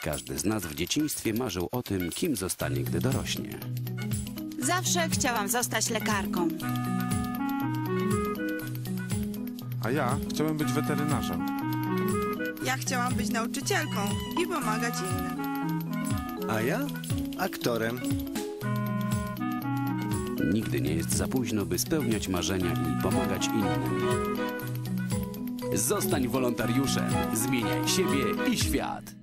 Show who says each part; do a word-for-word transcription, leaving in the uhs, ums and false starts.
Speaker 1: Każdy z nas w dzieciństwie marzył o tym, kim zostanie, gdy dorośnie.
Speaker 2: Zawsze chciałam zostać lekarką.
Speaker 3: A ja chciałem być weterynarzem.
Speaker 4: Ja chciałam być nauczycielką i pomagać innym.
Speaker 5: A ja aktorem.
Speaker 1: Nigdy nie jest za późno, by spełniać marzenia i pomagać innym. Zostań wolontariuszem, zmieniaj siebie i świat.